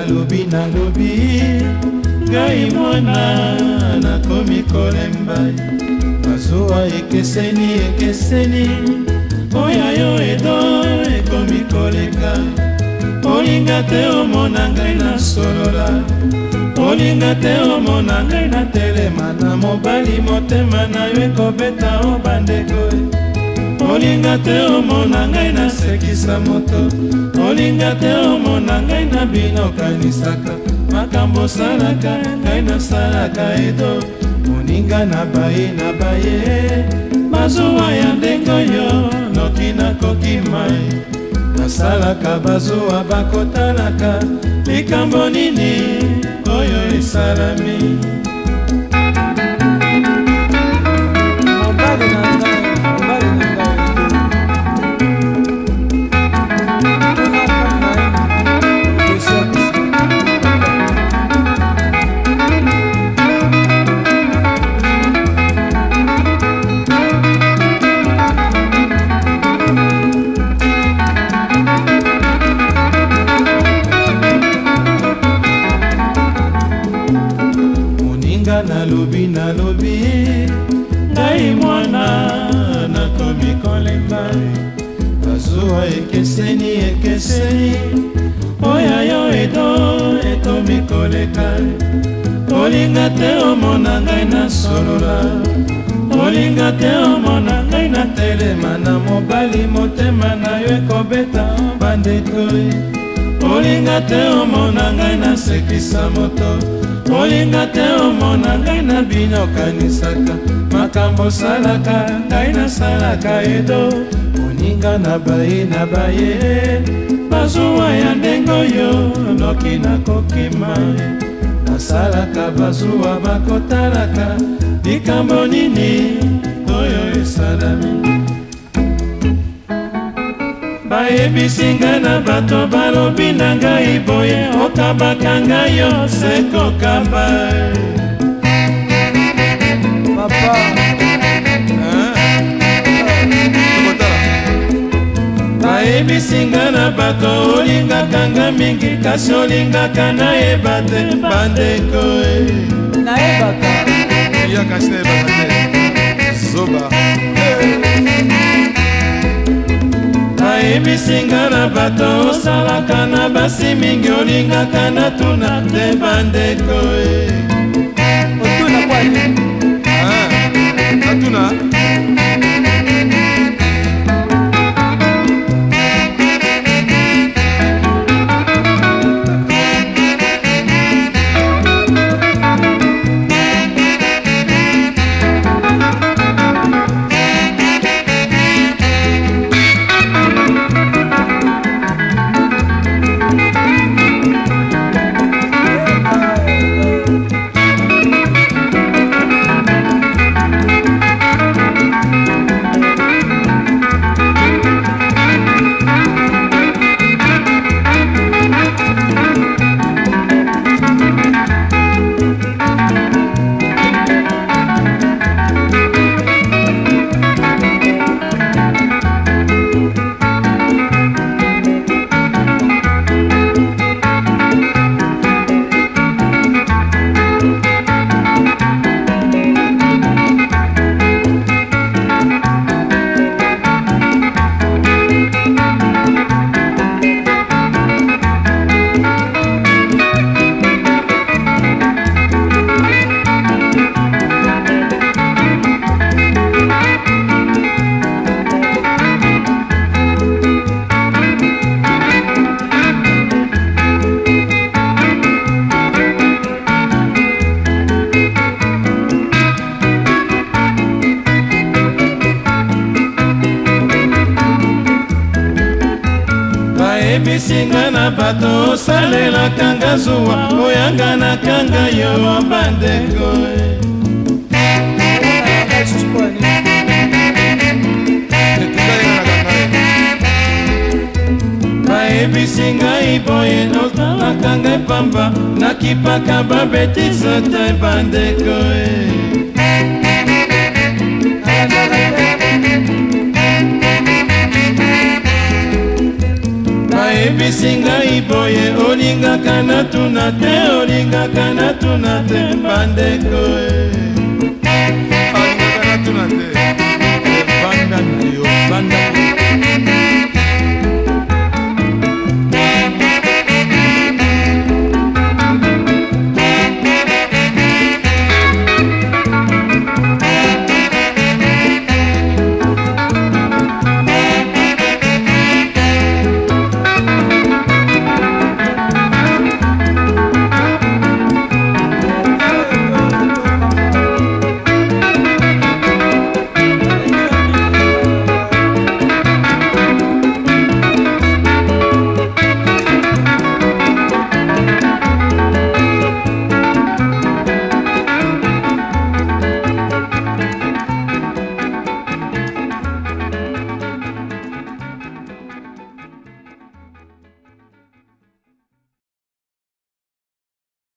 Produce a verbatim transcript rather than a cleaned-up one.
nalobi nalobi ngai mwana nakomi kolemba bazuwa ekeseni ekeseni oya yo edo ekomi koleka olinga te omona ngai na solola olinga te omona ngai na telema na mobali motema na yo ekobeta o bandeko olinga te omona ngai na sekisa moto olinga te omona ngai na bino kanisaka makambo salaka ngai nasalaka edo moninga na baye na baye bazuwa ya ndenge oyo noki nakoki mai nasalaka bazuwa bakotalaka likambo nini oyo esalami mobali na ngai mobali na ngai nalobi nalobi ngai mwana nakomi kolemba bazuwa ekeseni ekeseni oya yo edo etomi koleka olinga te omona ngai na solola olinga te omona ngai na telema na mobali motema na yo ekobeta bandeko olinga te omona ngai na sekisa moto olinga te omona ngai na bino kanisaka makambo salaka ngai nasalaka edo moninga na baye na baye bazuwa ya ndenge oyo noki nakokima nasalaka bazuwa bakotalaka likambo nini oyo esalami bayebisinga na bato balobi na ngai boye okabaka ngai yo sekokaba papa bayebisinga na bato olingaka nga mingi kasi olingaka nayeba te bandeko nayebaka ya kasi nayebaka te zoba bayebisinga na bato osalaka na basi mingi olingaka na tuna te bandeko otuna kwani natuna bayebisinga na bato osalelaka nga zuwa oyanga na kanga yo bandeko bayebisinga iboye otalaka nga pamba nakipaka babetisa te bandeko bayebisinga iboye olinga olingaka natuna te olingaka natuna te bandeko.